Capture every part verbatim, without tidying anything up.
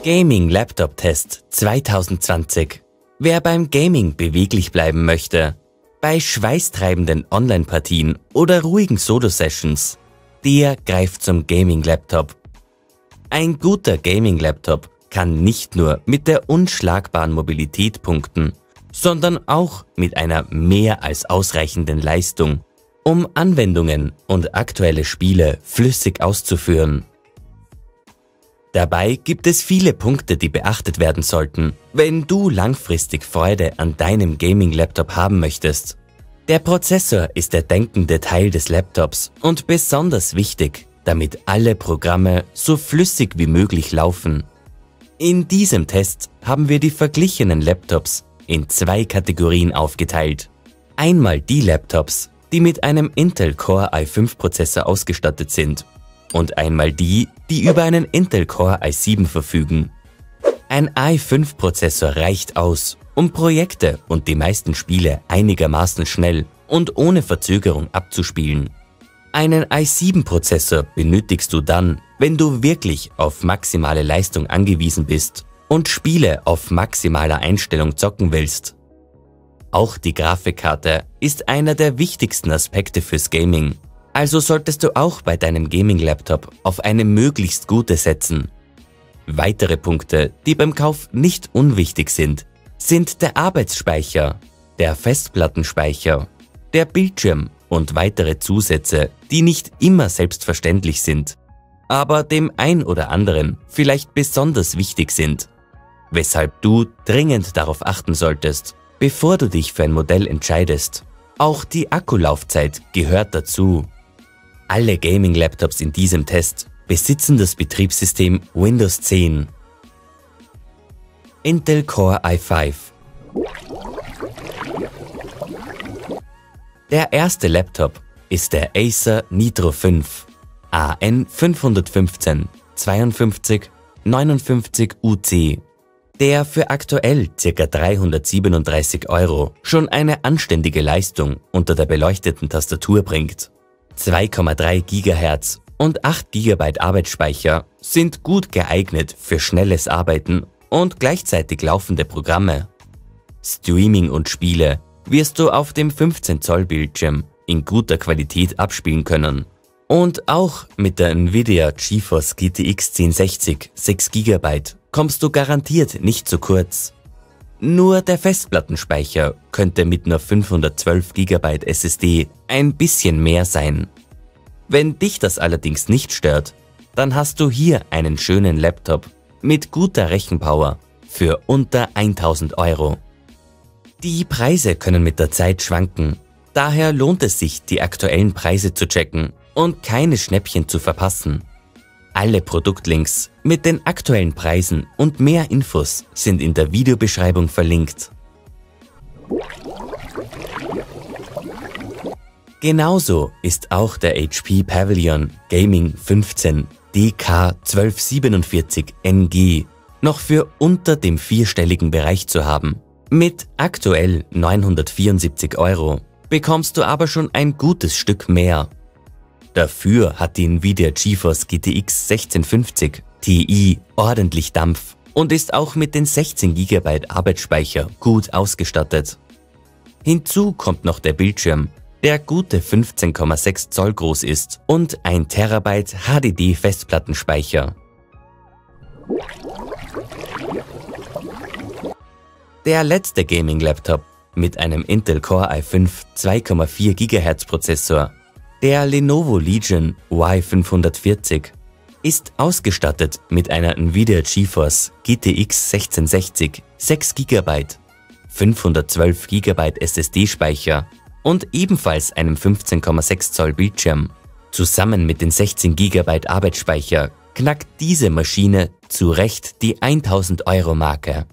Gaming Laptop Test zweitausendzwanzig. Wer beim Gaming beweglich bleiben möchte, bei schweißtreibenden Online-Partien oder ruhigen Solo-Sessions, der greift zum Gaming Laptop. Ein guter Gaming Laptop kann nicht nur mit der unschlagbaren Mobilität punkten, sondern auch mit einer mehr als ausreichenden Leistung, um Anwendungen und aktuelle Spiele flüssig auszuführen. Dabei gibt es viele Punkte, die beachtet werden sollten, wenn du langfristig Freude an deinem Gaming-Laptop haben möchtest. Der Prozessor ist der denkende Teil des Laptops und besonders wichtig, damit alle Programme so flüssig wie möglich laufen. In diesem Test haben wir die verglichenen Laptops in zwei Kategorien aufgeteilt. Einmal die Laptops, die mit einem Intel Core i fünf Prozessor ausgestattet sind, und einmal die, die über einen Intel Core i sieben verfügen. Ein i fünf Prozessor reicht aus, um Projekte und die meisten Spiele einigermaßen schnell und ohne Verzögerung abzuspielen. Einen i sieben Prozessor benötigst du dann, wenn du wirklich auf maximale Leistung angewiesen bist und Spiele auf maximaler Einstellung zocken willst. Auch die Grafikkarte ist einer der wichtigsten Aspekte fürs Gaming. Also solltest du auch bei deinem Gaming-Laptop auf eine möglichst gute setzen. Weitere Punkte, die beim Kauf nicht unwichtig sind, sind der Arbeitsspeicher, der Festplattenspeicher, der Bildschirm und weitere Zusätze, die nicht immer selbstverständlich sind, aber dem ein oder anderen vielleicht besonders wichtig sind, weshalb du dringend darauf achten solltest, bevor du dich für ein Modell entscheidest. Auch die Akkulaufzeit gehört dazu. Alle Gaming-Laptops in diesem Test besitzen das Betriebssystem Windows zehn. Intel Core i fünf. Der erste Laptop ist der Acer Nitro fünf A N fünf eins fünf zwei fünf neun fünf U C, der für aktuell ca. dreihundertsiebenunddreißig Euro schon eine anständige Leistung unter der beleuchteten Tastatur bringt. zwei Komma drei Gigahertz und acht Gigabyte Arbeitsspeicher sind gut geeignet für schnelles Arbeiten und gleichzeitig laufende Programme. Streaming und Spiele wirst du auf dem fünfzehn Zoll Bildschirm in guter Qualität abspielen können. Und auch mit der Nvidia GeForce G T X zehn sechzig sechs Gigabyte kommst du garantiert nicht zu kurz. Nur der Festplattenspeicher könnte mit nur fünfhundertzwölf Gigabyte S S D ein bisschen mehr sein. Wenn dich das allerdings nicht stört, dann hast du hier einen schönen Laptop mit guter Rechenpower für unter tausend Euro. Die Preise können mit der Zeit schwanken, daher lohnt es sich, die aktuellen Preise zu checken und keine Schnäppchen zu verpassen. Alle Produktlinks mit den aktuellen Preisen und mehr Infos sind in der Videobeschreibung verlinkt. Genauso ist auch der H P Pavilion Gaming fünfzehn D K zwölf siebenundvierzig N G noch für unter dem vierstelligen Bereich zu haben. Mit aktuell neunhundertvierundsiebzig Euro bekommst du aber schon ein gutes Stück mehr. Dafür hat die Nvidia GeForce G T X sechzehnhundertfünfzig Ti ordentlich Dampf und ist auch mit den sechzehn Gigabyte Arbeitsspeicher gut ausgestattet. Hinzu kommt noch der Bildschirm, der gute fünfzehn Komma sechs Zoll groß ist und ein Terabyte H D D Festplattenspeicher. Der letzte Gaming-Laptop mit einem Intel Core i fünf zwei Komma vier Gigahertz Prozessor, der Lenovo Legion Y fünfhundertvierzig, ist ausgestattet mit einer Nvidia GeForce G T X sechzehnhundertsechzig sechs Gigabyte, fünfhundertzwölf Gigabyte S S D-Speicher und ebenfalls einem fünfzehn Komma sechs Zoll Bildschirm. Zusammen mit den sechzehn Gigabyte Arbeitsspeicher knackt diese Maschine zu Recht die tausend Euro Marke.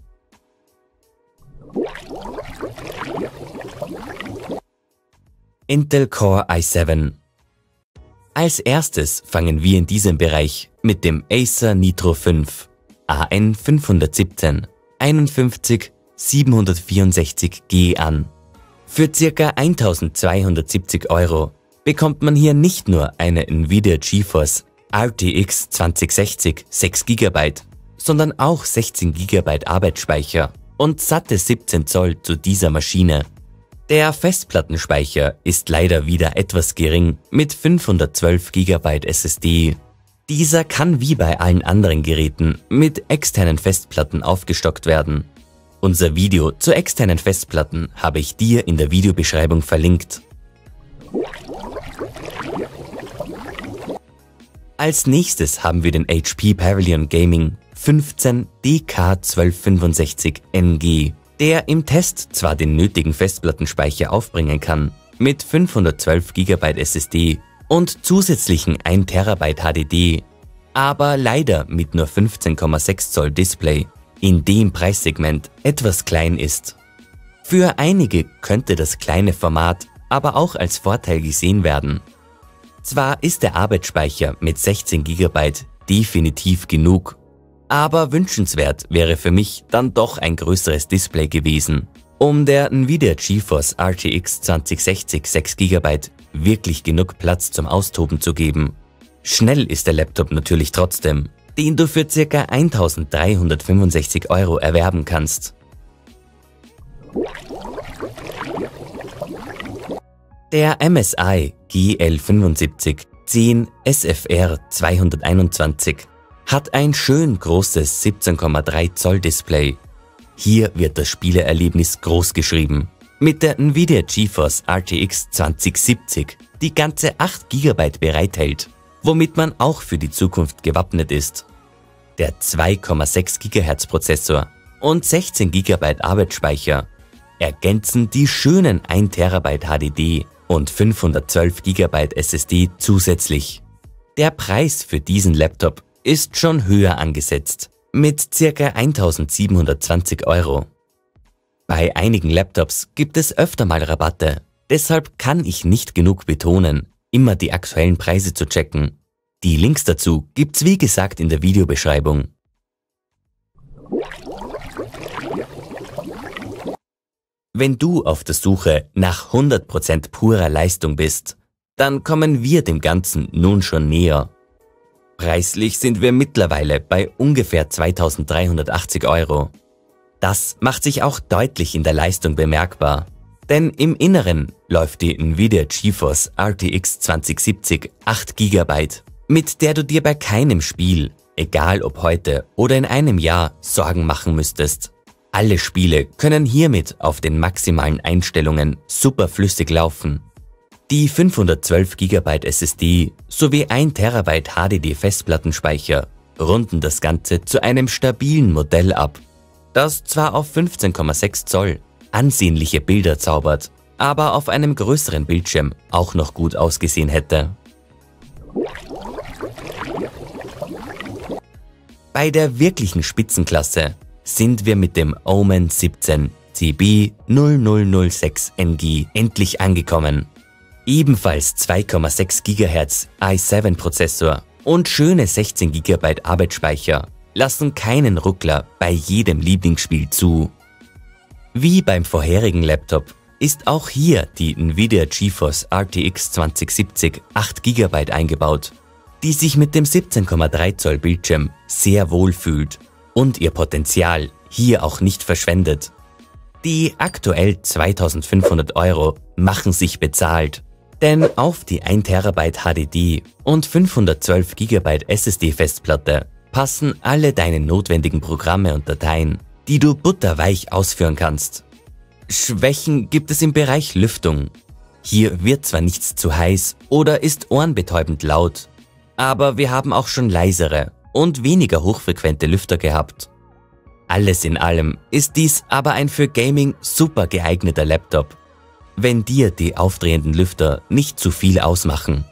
Intel Core i sieben. Als erstes fangen wir in diesem Bereich mit dem Acer Nitro fünf A N fünf sieben eins fünf sieben vier sechs G an. Für ca. eintausendzweihundertsiebzig Euro bekommt man hier nicht nur eine Nvidia GeForce R T X zwanzig sechzig sechs Gigabyte, sondern auch sechzehn Gigabyte Arbeitsspeicher und satte siebzehn Zoll zu dieser Maschine. Der Festplattenspeicher ist leider wieder etwas gering mit fünfhundertzwölf Gigabyte S S D. Dieser kann wie bei allen anderen Geräten mit externen Festplatten aufgestockt werden. Unser Video zu externen Festplatten habe ich dir in der Videobeschreibung verlinkt. Als nächstes haben wir den H P Pavilion Gaming fünfzehn D K zwölf fünfundsechzig N G, der im Test zwar den nötigen Festplattenspeicher aufbringen kann, mit fünfhundertzwölf Gigabyte S S D und zusätzlichen ein Terabyte H D D, aber leider mit nur fünfzehn Komma sechs Zoll Display, in dem Preissegment etwas klein ist. Für einige könnte das kleine Format aber auch als Vorteil gesehen werden. Zwar ist der Arbeitsspeicher mit sechzehn Gigabyte definitiv genug, aber wünschenswert wäre für mich dann doch ein größeres Display gewesen, um der Nvidia GeForce R T X zwanzig sechzig sechs Gigabyte wirklich genug Platz zum Austoben zu geben. Schnell ist der Laptop natürlich trotzdem, den du für ca. eintausenddreihundertfünfundsechzig Euro erwerben kannst. Der M S I G L fünfundsiebzig zehn S F R zweihunderteinundzwanzig hat ein schön großes siebzehn Komma drei Zoll Display. Hier wird das Spielerlebnis groß geschrieben. Mit der Nvidia GeForce R T X zwanzig siebzig, die ganze acht Gigabyte bereithält, womit man auch für die Zukunft gewappnet ist. Der zwei Komma sechs Gigahertz Prozessor und sechzehn Gigabyte Arbeitsspeicher ergänzen die schönen ein Terabyte H D D und fünfhundertzwölf Gigabyte S S D zusätzlich. Der Preis für diesen Laptop ist schon höher angesetzt, mit ca. eintausendsiebenhundertzwanzig Euro. Bei einigen Laptops gibt es öfter mal Rabatte, deshalb kann ich nicht genug betonen, immer die aktuellen Preise zu checken. Die Links dazu gibt's wie gesagt in der Videobeschreibung. Wenn du auf der Suche nach hundert Prozent purer Leistung bist, dann kommen wir dem Ganzen nun schon näher. Preislich sind wir mittlerweile bei ungefähr zweitausenddreihundertachtzig Euro. Das macht sich auch deutlich in der Leistung bemerkbar, denn im Inneren läuft die Nvidia GeForce R T X zwanzig siebzig acht Gigabyte, mit der du dir bei keinem Spiel, egal ob heute oder in einem Jahr, Sorgen machen müsstest. Alle Spiele können hiermit auf den maximalen Einstellungen super flüssig laufen. Die fünfhundertzwölf Gigabyte S S D sowie ein Terabyte H D D Festplattenspeicher runden das Ganze zu einem stabilen Modell ab, das zwar auf fünfzehn Komma sechs Zoll ansehnliche Bilder zaubert, aber auf einem größeren Bildschirm auch noch gut ausgesehen hätte. Bei der wirklichen Spitzenklasse sind wir mit dem Omen siebzehn C B null null null sechs N G endlich angekommen. Ebenfalls zwei Komma sechs Gigahertz i sieben Prozessor und schöne sechzehn Gigabyte Arbeitsspeicher lassen keinen Ruckler bei jedem Lieblingsspiel zu. Wie beim vorherigen Laptop ist auch hier die Nvidia GeForce R T X zwanzig siebzig acht Gigabyte eingebaut, die sich mit dem siebzehn Komma drei Zoll Bildschirm sehr wohl fühlt und ihr Potenzial hier auch nicht verschwendet. Die aktuell zweitausendfünfhundert Euro machen sich bezahlt, denn auf die ein Terabyte H D D und fünfhundertzwölf Gigabyte S S D Festplatte passen alle deine notwendigen Programme und Dateien, die du butterweich ausführen kannst. Schwächen gibt es im Bereich Lüftung. Hier wird zwar nichts zu heiß oder ist ohrenbetäubend laut, aber wir haben auch schon leisere und weniger hochfrequente Lüfter gehabt. Alles in allem ist dies aber ein für Gaming super geeigneter Laptop, wenn dir die aufdrehenden Lüfter nicht zu viel ausmachen.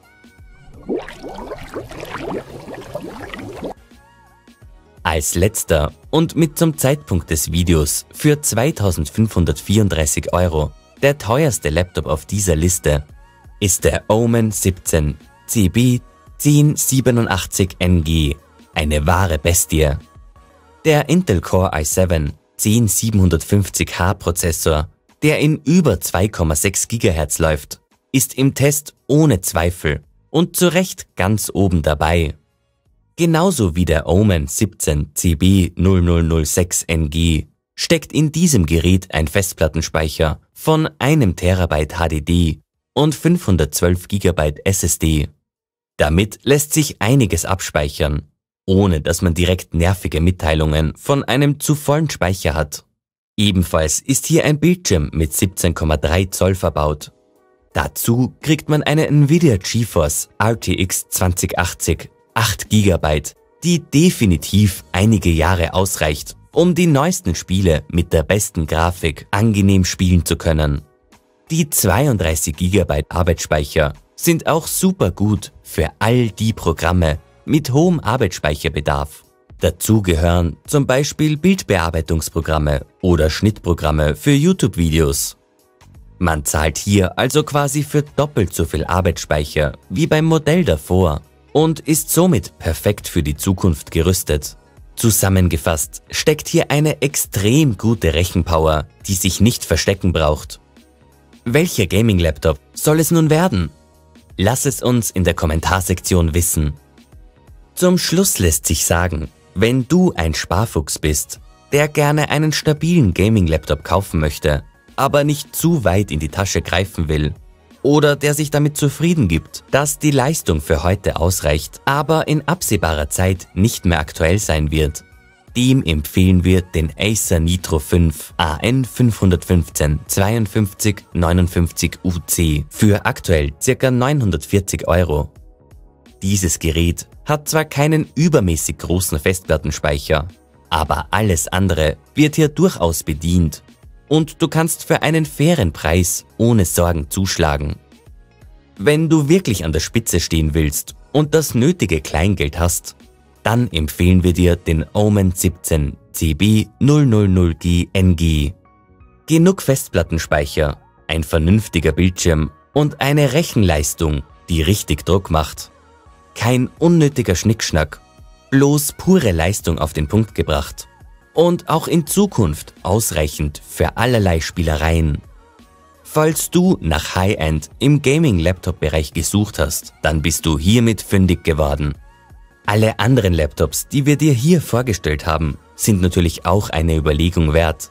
Als letzter und mit zum Zeitpunkt des Videos für zweitausendfünfhundertvierunddreißig Euro der teuerste Laptop auf dieser Liste ist der Omen siebzehn C B zehn siebenundachtzig N G, eine wahre Bestie. Der Intel Core i sieben zehn siebenhundertfünfzig H Prozessor, der in über zwei Komma sechs Gigahertz läuft, ist im Test ohne Zweifel und zu Recht ganz oben dabei. Genauso wie der Omen siebzehn C B null null null sechs N G steckt in diesem Gerät ein Festplattenspeicher von einem Terabyte H D D und fünfhundertzwölf Gigabyte S S D. Damit lässt sich einiges abspeichern, ohne dass man direkt nervige Mitteilungen von einem zu vollen Speicher hat. Ebenfalls ist hier ein Bildschirm mit siebzehn Komma drei Zoll verbaut. Dazu kriegt man eine Nvidia GeForce R T X zwanzig achtzig acht Gigabyte, die definitiv einige Jahre ausreicht, um die neuesten Spiele mit der besten Grafik angenehm spielen zu können. Die zweiunddreißig Gigabyte Arbeitsspeicher sind auch super gut für all die Programme mit hohem Arbeitsspeicherbedarf. Dazu gehören zum Beispiel Bildbearbeitungsprogramme oder Schnittprogramme für YouTube-Videos. Man zahlt hier also quasi für doppelt so viel Arbeitsspeicher wie beim Modell davor und ist somit perfekt für die Zukunft gerüstet. Zusammengefasst steckt hier eine extrem gute Rechenpower, die sich nicht verstecken braucht. Welcher Gaming-Laptop soll es nun werden? Lass es uns in der Kommentarsektion wissen. Zum Schluss lässt sich sagen, wenn du ein Sparfuchs bist, der gerne einen stabilen Gaming-Laptop kaufen möchte, aber nicht zu weit in die Tasche greifen will, oder der sich damit zufrieden gibt, dass die Leistung für heute ausreicht, aber in absehbarer Zeit nicht mehr aktuell sein wird, dem empfehlen wir den Acer Nitro fünf A N fünfhundertfünfzehn zweiundfünfzig neunundfünfzig U C für aktuell ca. neunhundertvierzig Euro. Dieses Gerät hat zwar keinen übermäßig großen Festplattenspeicher, aber alles andere wird hier durchaus bedient und du kannst für einen fairen Preis ohne Sorgen zuschlagen. Wenn du wirklich an der Spitze stehen willst und das nötige Kleingeld hast, dann empfehlen wir dir den Omen siebzehn C B null null null G N G. Genug Festplattenspeicher, ein vernünftiger Bildschirm und eine Rechenleistung, die richtig Druck macht. Kein unnötiger Schnickschnack, bloß pure Leistung auf den Punkt gebracht. Und auch in Zukunft ausreichend für allerlei Spielereien. Falls du nach High-End im Gaming-Laptop-Bereich gesucht hast, dann bist du hiermit fündig geworden. Alle anderen Laptops, die wir dir hier vorgestellt haben, sind natürlich auch eine Überlegung wert.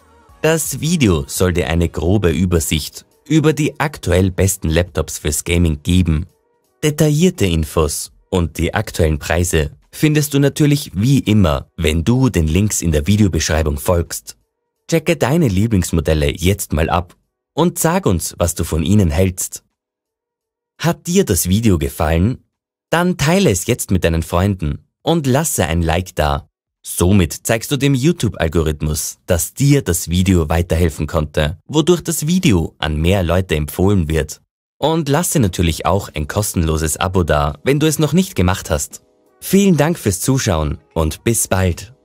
Das Video soll dir eine grobe Übersicht über die aktuell besten Laptops fürs Gaming geben. Detaillierte Infos und die aktuellen Preise findest du natürlich wie immer, wenn du den Links in der Videobeschreibung folgst. Checke deine Lieblingsmodelle jetzt mal ab und sag uns, was du von ihnen hältst. Hat dir das Video gefallen? Dann teile es jetzt mit deinen Freunden und lasse ein Like da. Somit zeigst du dem YouTube-Algorithmus, dass dir das Video weiterhelfen konnte, wodurch das Video an mehr Leute empfohlen wird. Und lasse natürlich auch ein kostenloses Abo da, wenn du es noch nicht gemacht hast. Vielen Dank fürs Zuschauen und bis bald.